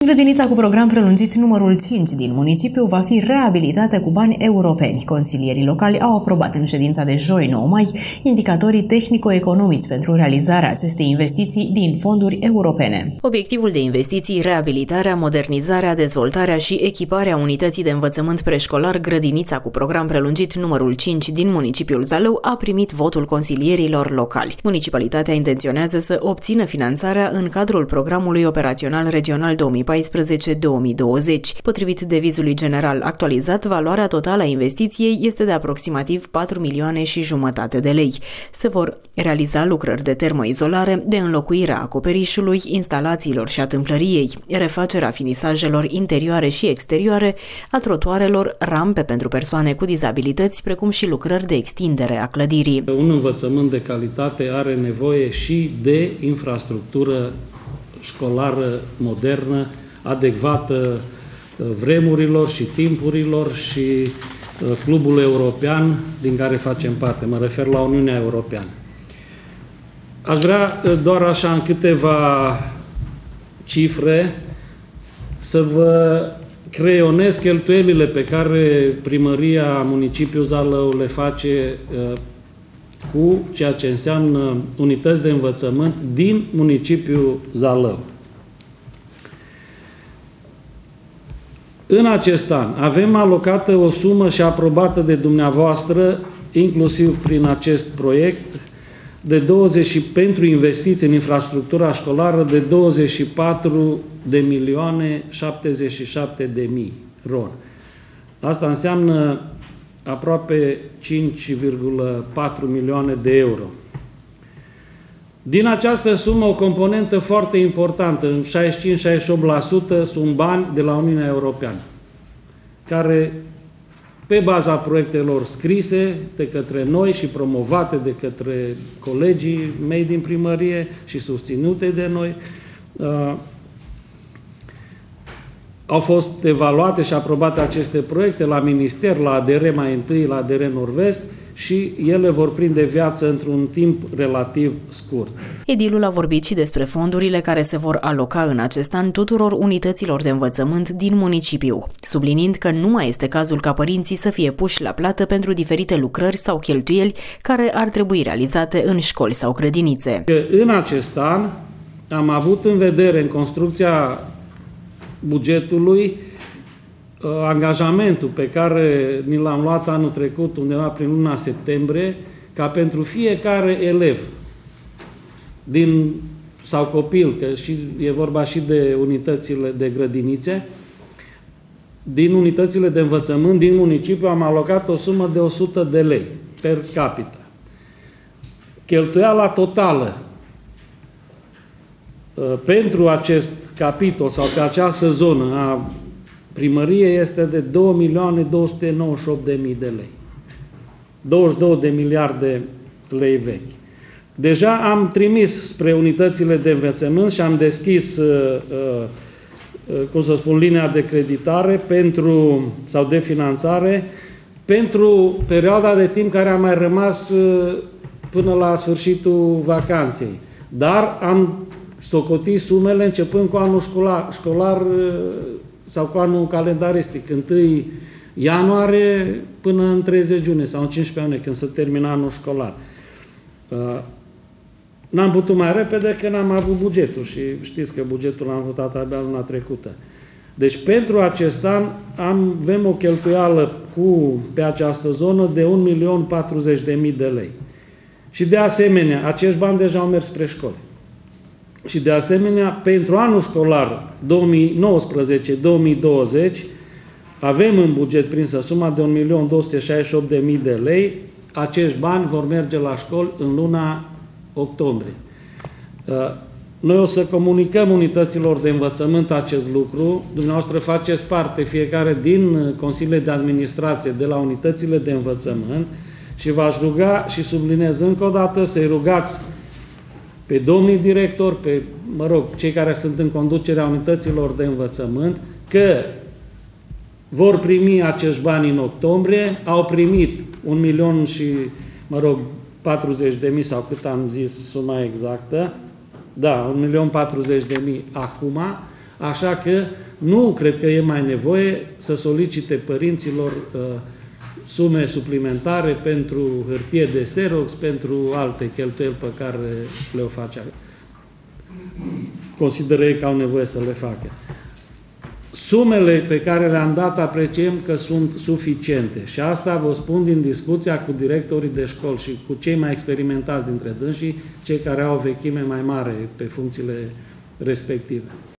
Grădinița cu program prelungit numărul 5 din municipiu va fi reabilitată cu bani europeni. Consilierii locali au aprobat în ședința de joi 9 mai indicatorii tehnico-economici pentru realizarea acestei investiții din fonduri europene. Obiectivul de investiții, reabilitarea, modernizarea, dezvoltarea și echiparea unității de învățământ preșcolar Grădinița cu program prelungit numărul 5 din municipiul Zalău a primit votul consilierilor locali. Municipalitatea intenționează să obțină finanțarea în cadrul programului operațional regional 2014-2020. Potrivit devizului general actualizat, valoarea totală a investiției este de aproximativ 4,5 milioane de lei. Se vor realiza lucrări de termoizolare, de înlocuire a acoperișului, instalațiilor și a tâmplăriei, refacerea finisajelor interioare și exterioare, a trotuarelor, rampe pentru persoane cu dizabilități, precum și lucrări de extindere a clădirii. Un învățământ de calitate are nevoie și de infrastructură școlară modernă, adecvată vremurilor și timpurilor și clubul european din care facem parte. Mă refer la Uniunea Europeană. Aș vrea doar așa în câteva cifre să vă creionez cheltuielile pe care primăria municipiului Zalău le face cu ceea ce înseamnă unități de învățământ din municipiul Zalău. În acest an avem alocată o sumă și aprobată de dumneavoastră, inclusiv prin acest proiect, pentru investiții în infrastructura școlară de 24.077.000 RON. Asta înseamnă aproape 5,4 milioane de euro. Din această sumă, o componentă foarte importantă, 65-68%, sunt bani de la Uniunea Europeană, care, pe baza proiectelor scrise de către noi și promovate de către colegii mei din primărie și susținute de noi, au fost evaluate și aprobate aceste proiecte la minister, la ADR mai întâi, la ADR Nord-Vest, și ele vor prinde viață într-un timp relativ scurt. Edilul a vorbit și despre fondurile care se vor aloca în acest an tuturor unităților de învățământ din municipiu, subliniind că nu mai este cazul ca părinții să fie puși la plată pentru diferite lucrări sau cheltuieli care ar trebui realizate în școli sau grădinițe. În acest an am avut în vedere în construcția bugetului angajamentul pe care ni l-am luat anul trecut, undeva prin luna septembrie, ca pentru fiecare elev sau copil, că e vorba și de unitățile de grădinițe, din unitățile de învățământ din municipiu am alocat o sumă de 100 de lei per capita. Cheltuiala totală pentru acest capitol sau pe această zonă a primăriei este de 2.298.000 de lei. 22 de miliarde lei vechi. Deja am trimis spre unitățile de învățământ și am deschis, linia de creditare sau de finanțare pentru perioada de timp care a mai rămas până la sfârșitul vacanței. Dar am socotit sumele începând cu anul școlar sau cu anul calendaristic, 1 ianuarie până în 30 iunie sau în 15 iunie, când se termina anul școlar. N-am putut mai repede că n-am avut bugetul și știți că bugetul l-am votat abia luna trecută. Deci pentru acest an avem o cheltuială pe această zonă de 1.040.000 de lei. Și de asemenea, acești bani deja au mers spre școli. Și de asemenea, pentru anul școlar 2019-2020, avem în buget prinsă suma de 1.268.000 de lei. Acești bani vor merge la școli în luna octombrie. Noi o să comunicăm unităților de învățământ acest lucru. Dumneavoastră faceți parte fiecare din consiliile de administrație de la unitățile de învățământ și v-aș ruga și subliniez încă o dată să-i rugați pe domnii directori, cei care sunt în conducerea unităților de învățământ, că vor primi acești bani în octombrie, au primit 1.040.000 sau cât am zis suma exactă, da, 1.040.000 acum, Așa că nu cred că e mai nevoie să solicite părinților sume suplimentare pentru hârtie de Xerox, pentru alte cheltuieli pe care le-o face. Consideră ei că au nevoie să le facă. Sumele pe care le-am dat apreciem că sunt suficiente și asta vă spun din discuția cu directorii de școli și cu cei mai experimentați dintre dânsii, cei care au o vechime mai mare pe funcțiile respective.